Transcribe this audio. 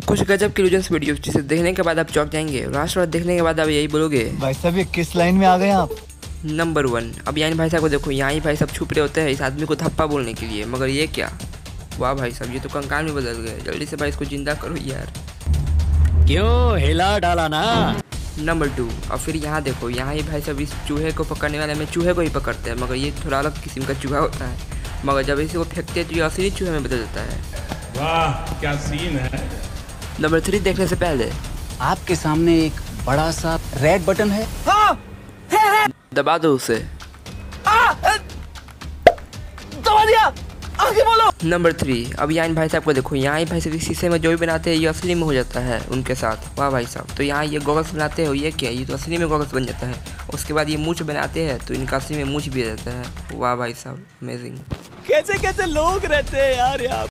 कुछ गजब की इल्यूजन्स वीडियो जिसे देखने के बाद आप चौंक जाएंगे। लास्ट बार देखने के बाद आप यही बोलोगे भाई साहब ये किस लाइन में आ गए आप। नंबर 1। अब यानी भाई साहब को देखो, यहाँ ही भाई साहब छुप रहे होते हैं इस आदमी को थप्पा बोलने के लिए, मगर ये क्या, वाह भाई साहब ये तो कंकाल में बदल गए। जल्दी से भाई इसको जिंदा करो यार। क्यों हिला डाला ना। नंबर 2। और फिर यहाँ देखो, यहाँ ही भाई साहब इस चूहे को पकड़ने वाले में चूहे को ही पकड़ते हैं, मगर ये थोड़ा अलग किस्म का चूहा होता है, मगर जब इसे वो फेंकते हैं तो ये असली चूहे में बदल जाता है। वाह क्या सीन है। नंबर 3 देखने से पहले आपके सामने एक बड़ा सा रेड बटन है, दबा दो उसे। दबा दिया, आगे बोलो। नंबर 3। अब यहाँ भाई साहब को देखो, यहाँ ही भाई साहब इस शीशे में जो भी बनाते हैं ये असली में हो जाता है उनके साथ। वाह भाई साहब, तो यहाँ ये गॉगल्स बनाते हो, ये क्या, ये तो असली में गॉगल्स बन जाता है। उसके बाद ये मूंछ बनाते हैं तो इनका असली में मूंछ भी आ जाता है। वाह भाई साहब अमेजिंग। कैसे कैसे लोग रहते हैं यार यहाँ।